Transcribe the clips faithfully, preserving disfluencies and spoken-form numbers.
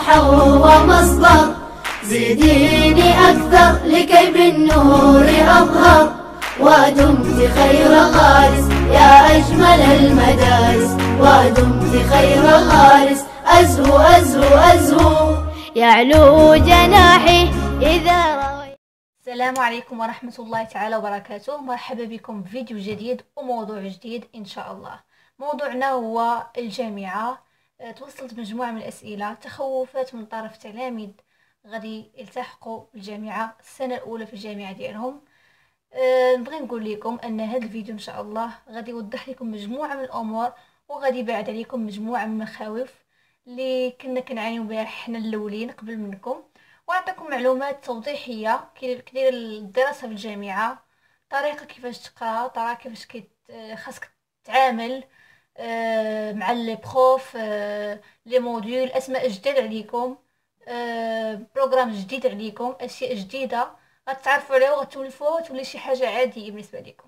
هو مصدر، زيديني أكثر لكي بالنور أظهر، ودمت خير غارس يا أجمل المدارس، ودمت خير غارس أزهو أزهو أزهو يعلو جناحي إذا رويت. السلام عليكم ورحمة الله تعالى وبركاته. مرحبا بكم في فيديو جديد وموضوع جديد إن شاء الله. موضوعنا هو الجامعة. توصلت مجموعة من الأسئلة، تخوفات من طرف تلاميذ غادي يلتحقوا بالجامعة السنة الأولى في الجامعة ديالهم. أه نبغي نقول لكم أن هذا الفيديو إن شاء الله غادي يوضح لكم مجموعة من الأمور، وغادي يبعد عليكم مجموعة من المخاوف اللي كنا كنعانيو بها حنا الأولين قبل منكم، ونعطيكم معلومات توضيحيه كيف كدير الدراسه في الجامعه، طريقه كيفاش تقرا، طريقه كيفاش كي خاصك تتعامل آه مع لي بروف، آه لي موديول، اسماء جداد عليكم، آه بروغرام جديد عليكم، اشياء جديده غتعرفوا عليها وغتولفوا تولي شي حاجه عاديه بالنسبه لكم.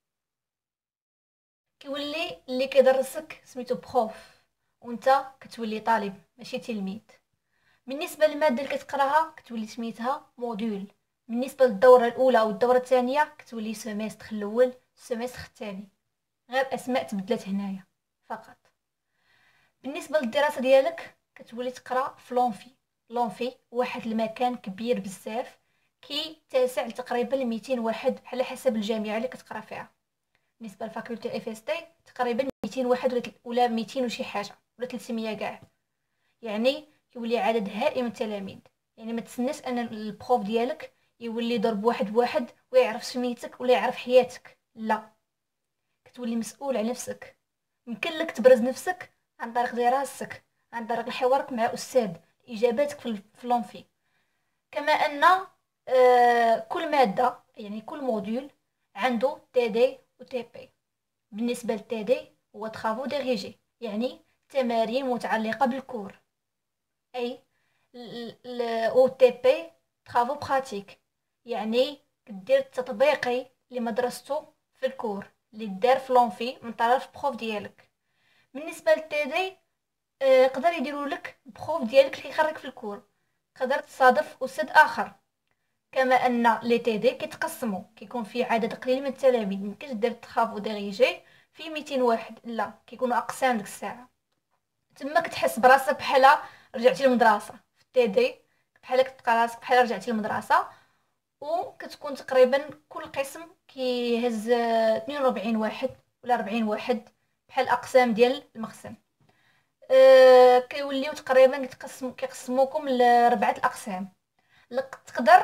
كيولي اللي كيدرسك سميتو بروف وانت كتولي طالب ماشي تلميذ. بالنسبه للماده اللي كتقراها كتولي سميتها موديول. بالنسبه للدوره الاولى او الدوره الثانيه كتولي سيمستر الاول السيمستر الثاني، غير اسماء تبدلت هنايا فقط. بالنسبه للدراسه ديالك كتولي تقرا في لونفي. لونفي واحد المكان كبير بزاف كيتسع تقريبا مئتين واحد على حسب الجامعه اللي كتقرا فيها. بالنسبه لفاكولتي اف اس تي تقريبا مئتين واحد ولا مئتين وشي حاجه ولا ثلاثمية كاع، يعني كيولي عدد هائل من التلاميذ. يعني ما تسناش ان البروف ديالك يولي ضرب واحد بواحد ويعرف سميتك ولا يعرف حياتك، لا، كتولي مسؤول على نفسك. يمكن لك تبرز نفسك عن طريق دراستك، عن طريق حوارك مع استاذ، اجاباتك في لونفي. كما ان آه كل ماده يعني كل موديول عنده تي دي و تي بي. بالنسبه للتي دي هو ترافو ديريجي، يعني تمارين متعلقه بالكور، اي او تي بي ترافو براتيك، يعني كدير التطبيقي اللي مدرستو في الكور اللي دار في لونفي من طرف بروف ديالك. بالنسبه للتي دي آه قدر يديروا لك بروف ديالك اللي كيخرج في الكور، تقدر تصادف استاذ اخر. كما ان لي تي دي كيتقسموا، كيكون في عدد قليل من التلاميذ، ميمكنش دير ترافو ديريجي في مئتين واحد، لا، كيكونوا اقسام ديك الساعه. تما كتحس براسك بحال رجعتي للمدرسه. في التي دي بحال كتلقى راسك بحال رجعتي للمدرسه، وكتكون تقريبا كل قسم كيهز اثنين وأربعين واحد ولا أربعين واحد بحال اقسام ديال المقسم. أه كيوليو تقريبا كتقسم كيقسموكم لربعه الاقسام. تقدر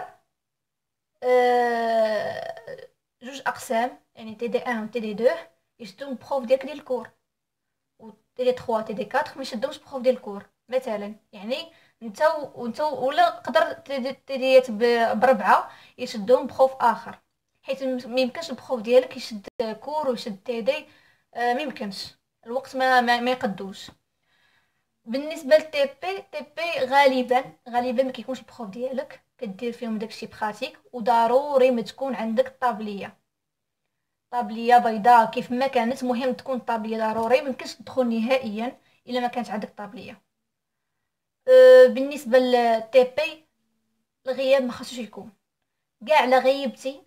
أه جوج اقسام يعني تي دي واحد و تي دي اثنين يشدو البروف ديالك ديال الكور، و تي دي ثلاثة تي دي أربعة ما يشدوش بروف ديال الكور مثلا. يعني انت وانت ولا قدر تديات بربعه يشدهم بروف اخر، حيت ما يمكنش البروف ديالك يشد كور ويشد تي دي، آه ما يمكنش، الوقت ما ما, ما يقدوش. بالنسبه للتي بي تي بي غالبا غالبا ما كيكونش البروف ديالك كدير فيهم داكشي براتيك، وضروري ما تكون عندك طابليه طابليه بيضاء كيف ما كانت، مهم تكون طابليه ضروري، ما يمكنش تدخل نهائيا الا ما كانت عندك طابليه. أه بالنسبه للتي بي الغياب ما خاصوش يكون، كاع لا غيبتي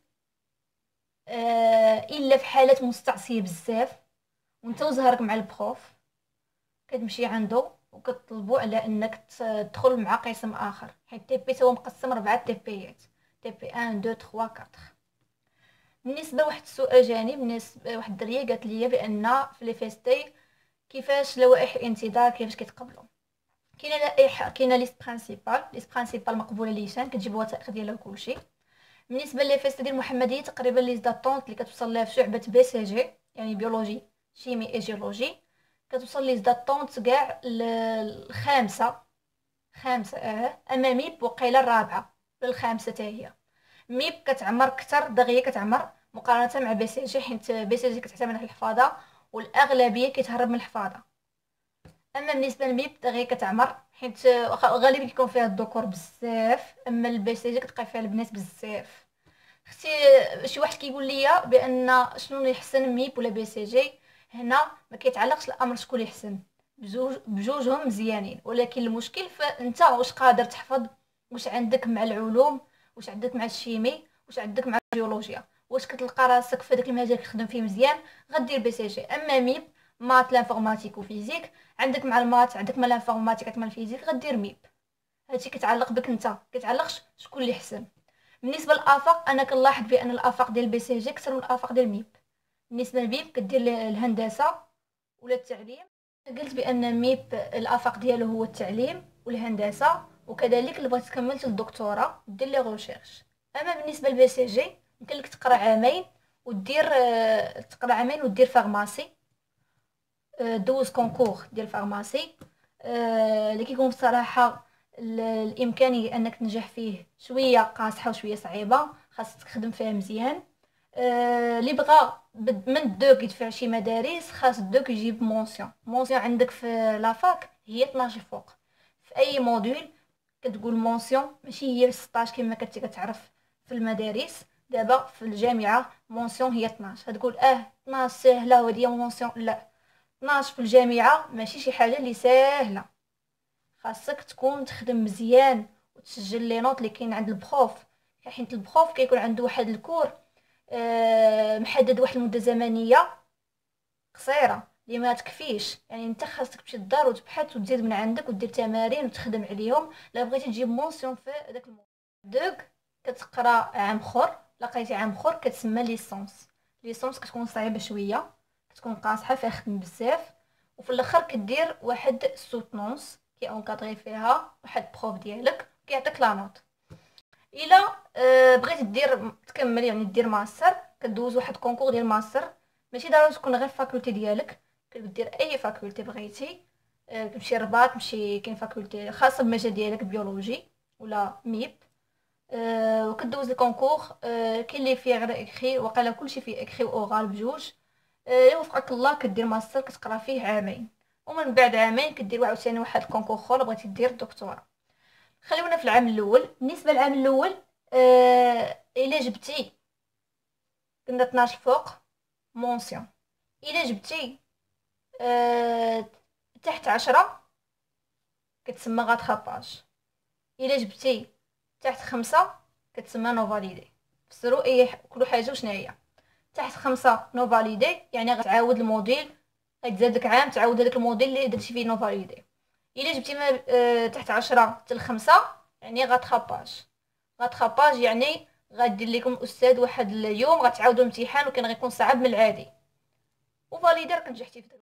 أه الا في حالات مستعصيه بزاف وانت وزهرك مع البروف كتمشي عنده وكتطلبوا على انك تدخل مع قسم اخر، حيت تي بي هو مقسم ربعه تي بيات، تي بي واحد اثنين ثلاثة أربعة. بالنسبه لواحد السؤال جاني، بالنسبه واحد الدريه قالت لي بان في لي فيستي كيفاش لوائح الانتظار كيفاش كيتقبلوا. كاينه لائحه، كاينه ليست برينسيبال، ليست برينسيبال مقبوله ليشان كتجيب الوثائق ديالها وكلشي. بالنسبه لي فيست ديال المحمديه تقريبا ليست داتونط اللي كتوصل لها في شعبه بي سي جي يعني بيولوجي شيمي اي جيولوجي كتوصل ليست داتونط كاع الخامسه خامسه اه اما ميب وقيله الرابعه للخامسه حتى هي. ميب كتعمر اكثر دغيا كتعمر مقارنه مع بي سي جي، حيت بي سي جي كتعتمد على الحفاظه والاغلبيه كيتهرب من الحفاظه. اما بالنسبه للميب دغيا كتعمر حيت غالبا كيكون فيها الذكور بزاف، اما البي سي جي كتلقى فيها البنات بزاف. اختي شي واحد كيقول لي بان شنو اللي يحسن ميب ولا بي سي جي، هنا ما كيتعلقش الامر شكون اللي يحسن، بجوج بجوجهم مزيانين، ولكن المشكل فانت واش قادر تحفظ، واش عندك مع العلوم، واش عندك مع الشيمي، واش عندك مع الجيولوجيا، واش كتلقى راسك في هذاك المجال كتخدم فيه مزيان غدير بي سي جي. اما ميب مات لانفورماتيك وفيزيك، عندك مع المات عندك مع لانفورماتيك عندك مع الفيزيك غدير ميب. هادشي كيتعلق بك انت، كيتعلقش شكون اللي حسن. بالنسبه للافاق انا كنلاحظ بان الافاق ديال بي سي جي اكثر من الافاق ديال ميب. بالنسبه لميب كدير الهندسه ولا التعليم، قلت بان ميب الافاق ديالو هو التعليم والهندسه، وكذلك اللي بغات تكمل الدكتوراه دير لي ريشيرش. اما بالنسبه لبي سي جي يمكن لك تقرا عامين ودير تقرا عامين ودير فارماسي، دوز كونكور ديال فارماسي اللي كيكون بصراحه الامكانيه انك تنجح فيه شويه قاصحه وشويه صعيبه، خاصك تخدم فيها مزيان. اللي بغى من الدوك يدفع شي مدارس خاص الدوك يجيب مونسيون. مونسيون عندك في لافاك هي اثناش فوق، في اي موديول كتقول مونسيون، ماشي هي ستطاش كما كنتي كتعرف في المدارس. دابا في الجامعه مونسيون هي اثناش، هتقول اه اثناش سهله ودي مونسيون، لا، اثناش في الجامعه ماشي شي حاجه اللي سهله. خاصك تكون تخدم مزيان وتسجل لي نوت اللي كاين عند البروف، حيت البروف كيكون عنده واحد الكور أه محدد واحد المده زمنيه قصيره اللي ما تكفيش. يعني انت خاصك تمشي للدار وتبحث وتزيد من عندك ودير تمارين وتخدم عليهم لا بغيتي تجيب مونسيون في داك الموضوع. دوك كتقرا عام اخر، لقيتي عام اخر كتسمى ليسونس. ليسونس كتكون صعيبه شويه، كتكون قاصحه فيها خدم بزاف، وفي الاخر كدير واحد سوتنونس كي اونكادري فيها واحد بروف ديالك كيعطيك لا نوت. الا أه بغيتي دير تكمل يعني دير ماستر كدوز واحد كونكور ديال ماستر، ماشي ضروري تكون غير فاكولتي ديالك، كدير اي فاكولتي بغيتي. أه تمشي الرباط، تمشي كاين فاكولتي خاصه بالمجال ديالك بيولوجي ولا ميب. أه وكدوز الكونكور. أه كاين اللي فيه غير اكري، وقيلا كلشي فيه اكري واورال بجوج. أه يوفقك الله كدير ماستر كتقرا فيه عامين، ومن بعد عامين كدير عاوتاني واحد الكونكور اخر بغيتي دير الدكتوراه. خليونا في العام الاول. بالنسبه للعام الاول آه الا جبتي كنا اثناش فوق مونسيون، الا جبتي آه تحت عشرة كتسمى غاتخاباج، الا جبتي تحت خمسة كتسمى نو فاليدي. فسروا اي كل حاجه وشنا هي. تحت خمسة نو فاليدي يعني غتعاود الموديل، غيتزادك عام تعاود هذاك الموديل اللي درتي فيه نو فاليدي. الا جبتي ما آه تحت عشرة حتى لخمسة يعني غاتخاباج. غاتخاباج يعني غادير لكم الاستاذ واحد اليوم غتعاودوا الامتحان وكان غيكون صعب من العادي، وفاليدي راك نجحتي في